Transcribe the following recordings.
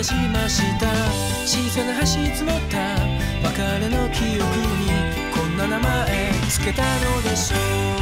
しました。小さな橋積もった別れの記憶にこんな名前つけたのでしょう。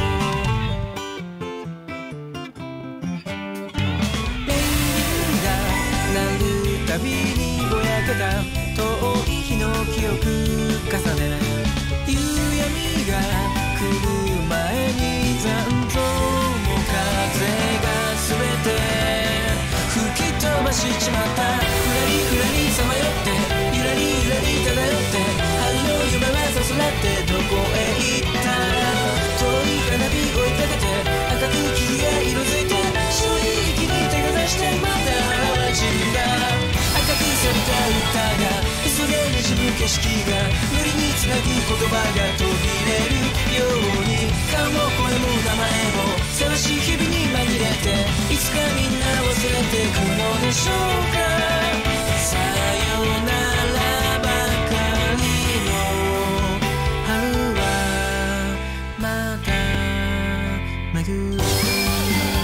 レインが鳴るたびにぼやけた遠い日の記憶重ね、夕闇が来る前に残像も風が全て吹き飛ばしちまった。ふらりふらりさまよってゆらりゆらり漂って春の夢はさすらってどこへ行った。遠い花火追いかけて赤く木々が色づいて白い息に手が出してまた散るんだ。赤く錆びた歌が急げにじむ景色が無理につなぐ言葉が途切れるように顔も声も名前も探し日々に紛れていつかみんな忘れてくのでしょうか。さよならばかりの春はまた巡る。